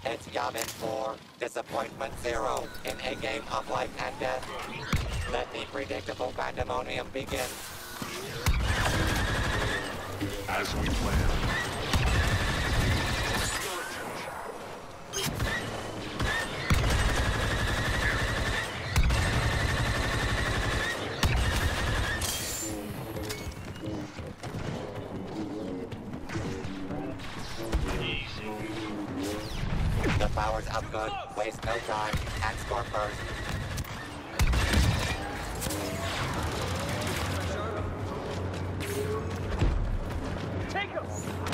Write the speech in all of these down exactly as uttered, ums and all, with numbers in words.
It's Yavin four, Disappointment zero, in a game of life and death. Let the predictable pandemonium begin. As we planned. The powers of good waste no time and score first. Take him!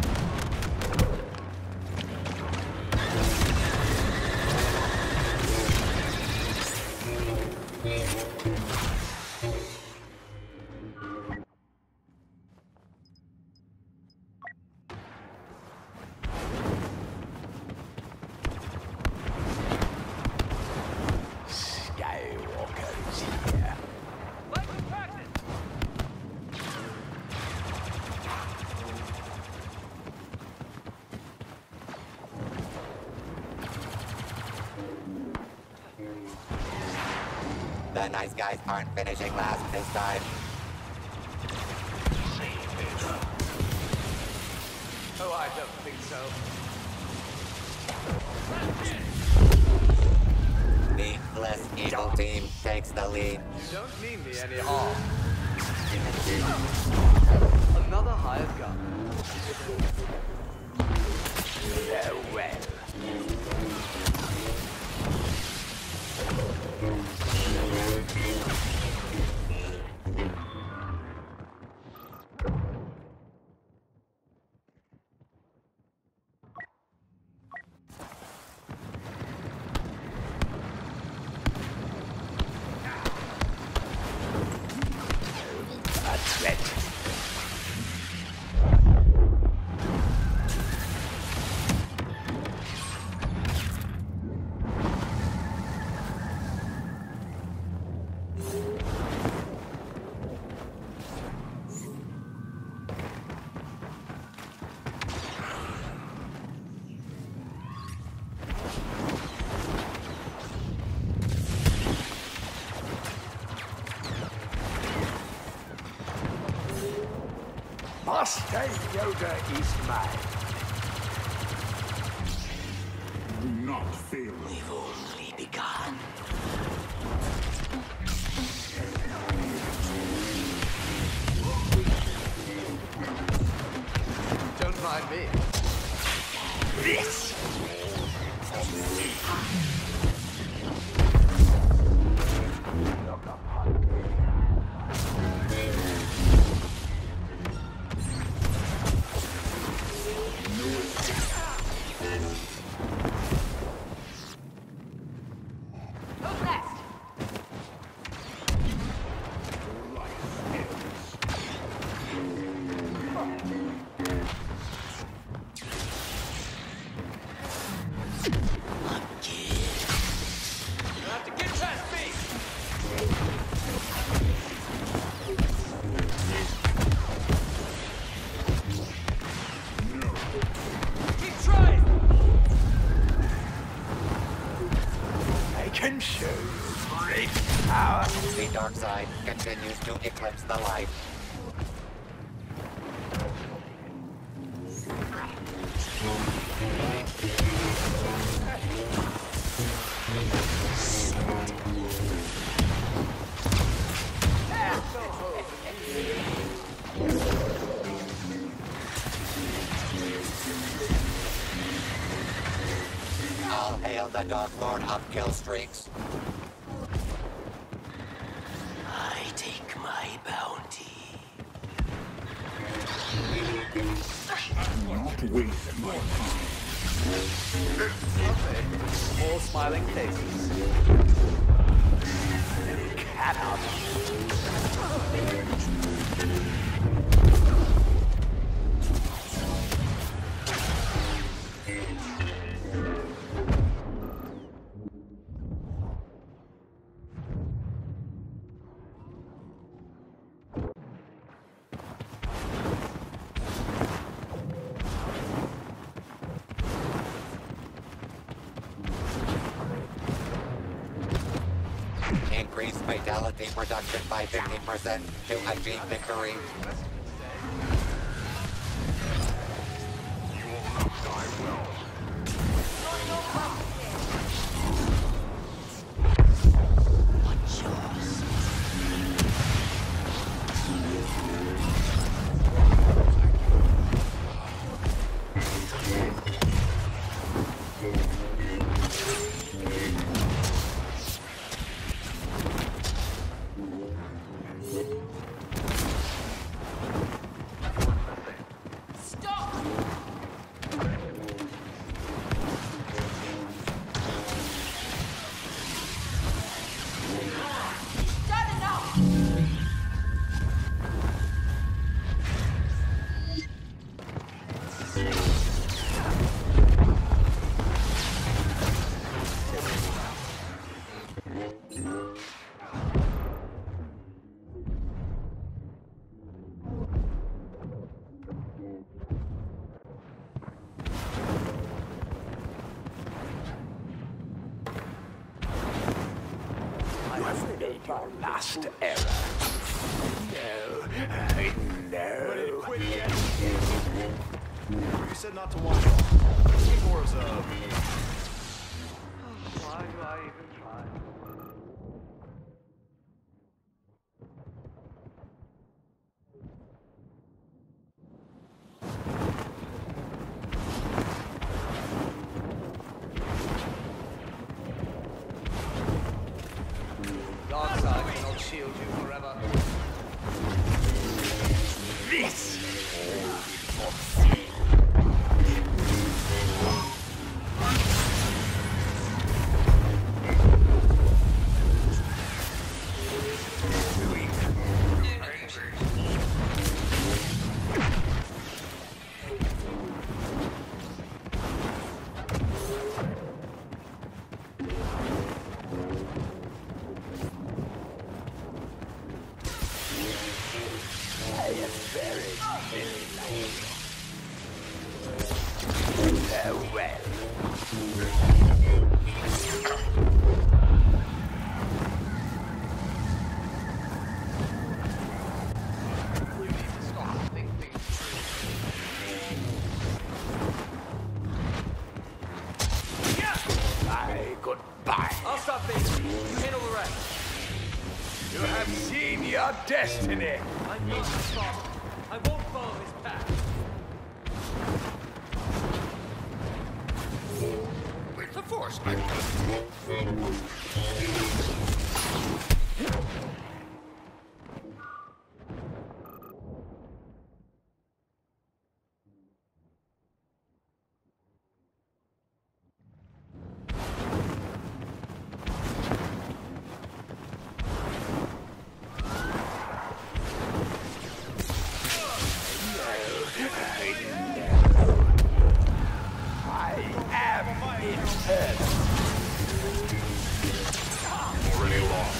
The nice guys aren't finishing last this time. Oh, I don't think so. The less evil team takes the lead. You don't mean me any harm. Another hired gun. Farewell. Master Yoda is mine. Do not fail. We've only begun. Don't mind me. This. Can show you great power. The dark side continues to eclipse the light. All hail the Dark Lord of kill streaks. I take my bounty. Not waste my time. Okay. More smiling faces. Cannot. increase fatality reduction by fifty percent to achieve victory. You will not die well. What's yours? Your last error. No, I know. Quit yet? You said not to wander off. More as a... Why do I even try? Dark side cannot shield you forever. This! I am very, very lucky. Farewell. You need to stop and think things through. Bye, goodbye. I'll stop thinking. You handle the rest. You have seen your destiny. I'm not his father. I won't follow his path. With the Force, my I am eternal. already lost.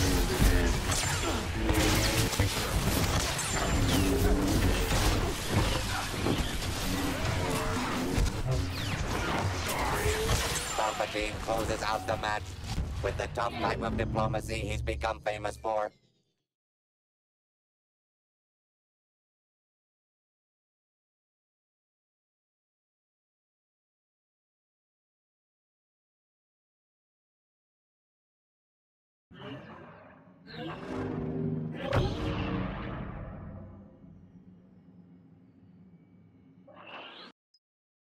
Palpatine closes out the match with the tough type of diplomacy he's become famous for. Thank you.